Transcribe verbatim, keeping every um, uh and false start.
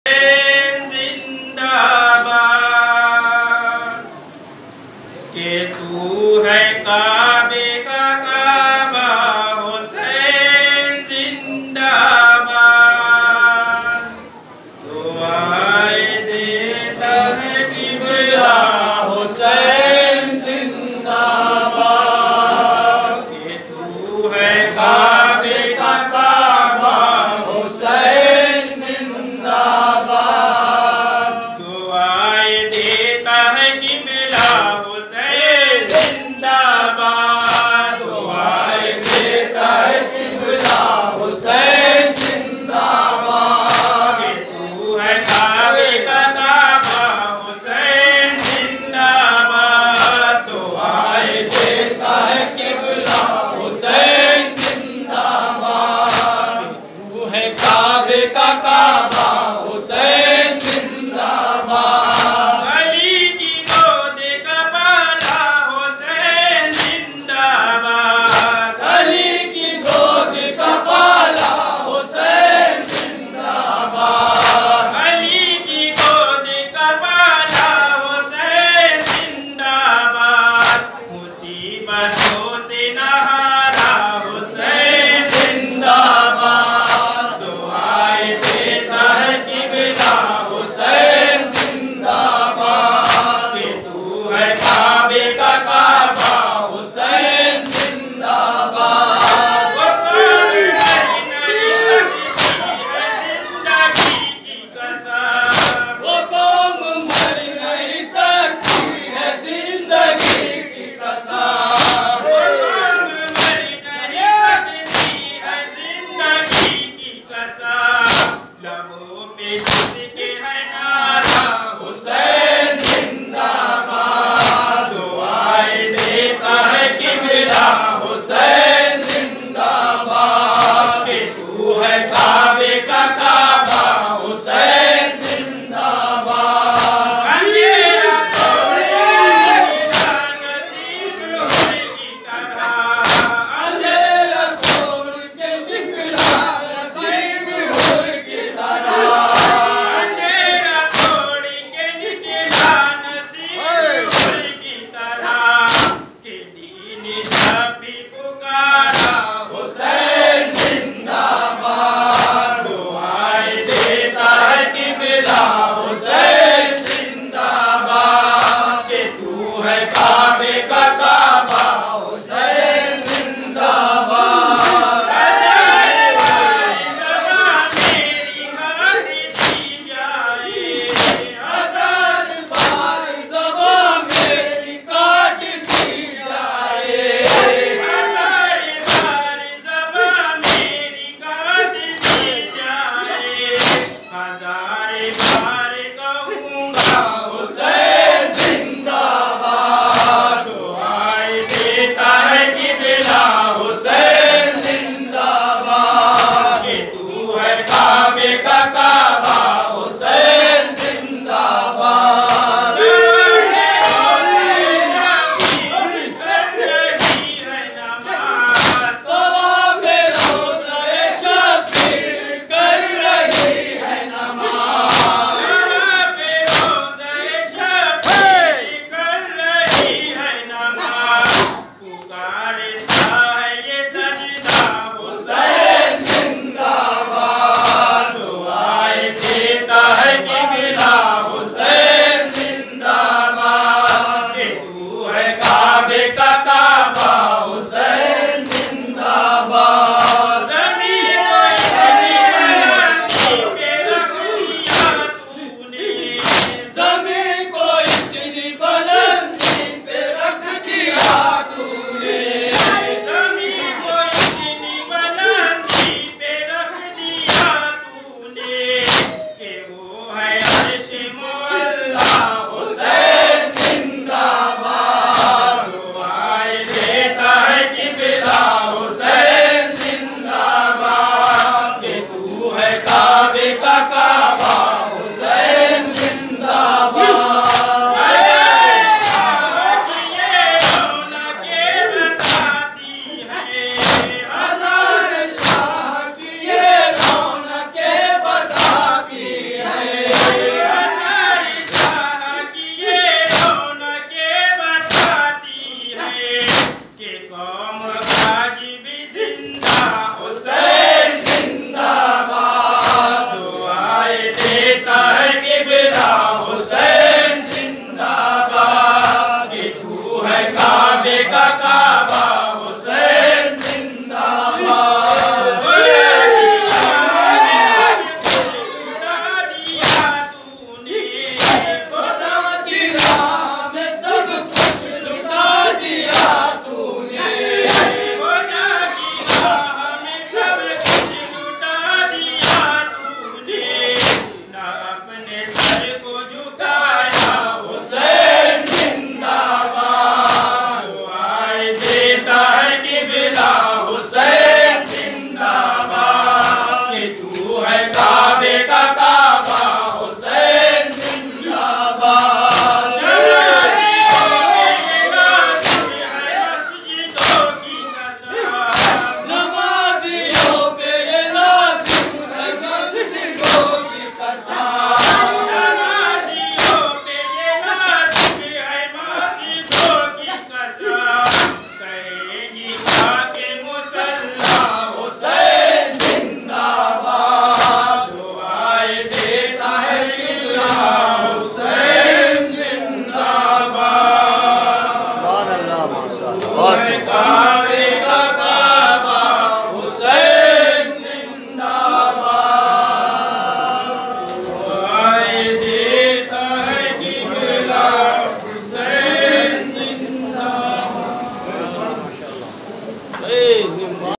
जिंदाबाद के तू है काबे का काबा, हुसैन जिंदाबाद। दुआएं देता है किबला, हुसैन जिंदाबाद के तू है काबे का काबा, हुसैन जिंदाबाद। दुआएं देता है किबला, हुसैन जिंदाबाद। दुआएं देता है किबला, हुसैन जिंदाबाद के तू है काबे का काबा, हुसैन जिंदाबाद। दुआएं देता है किबला, हुसैन जिंदाबाद। तू है काबे का काबा, हुसैन जिंदाबाद। अली की गोद का बाला, हुसैन जिंदाबाद। अली की गोद का बाला, हुसैन जिंदाबाद। अली की गोद का बाला, हुसैन जिंदाबाद। मुसीबतों से नहारा, हुसैन जिंदाबाद। दुआएं देता है किबला, हुसैन जिंदाबाद के तू है काबे का काबा, हुसैन जिंदाबाद। वो कौन नहीं नहीं सकती है जिंदगी की कसम, वो कौम मर नहीं सकती है जिंदगी की कसम। वो कौम मर नहीं सकती है जिंदगी की कसम। लबों पे जिसके है नारा, हुसैन जिंदाबाद। दुआएं देता है किबला, हुसैन जिंदाबाद के तू है काबे का काबा, हुसैन जिंदाबाद। अंधेरा तोड़े निकला नसीब हुर की तरह, अंधेरा तोड़ के निकला नसीब हुर की तरह। अंधेरा तोड़ के निकला नसीब हुर की तरह के दीन जब भी पुकारा, हुसैन जिंदाबाद। दुआएं देता है किबला, हुसैन जिंदाबाद के तू है काबे का काबा, हुसैन जिंदाबाद। हज़ार बार ज़बां मेरी काट दी जाए, हज़ार बार ज़बां मेरी काट दी जाए, हज़ार बार ज़बां मेरी काट दी जाए, हज़ार बार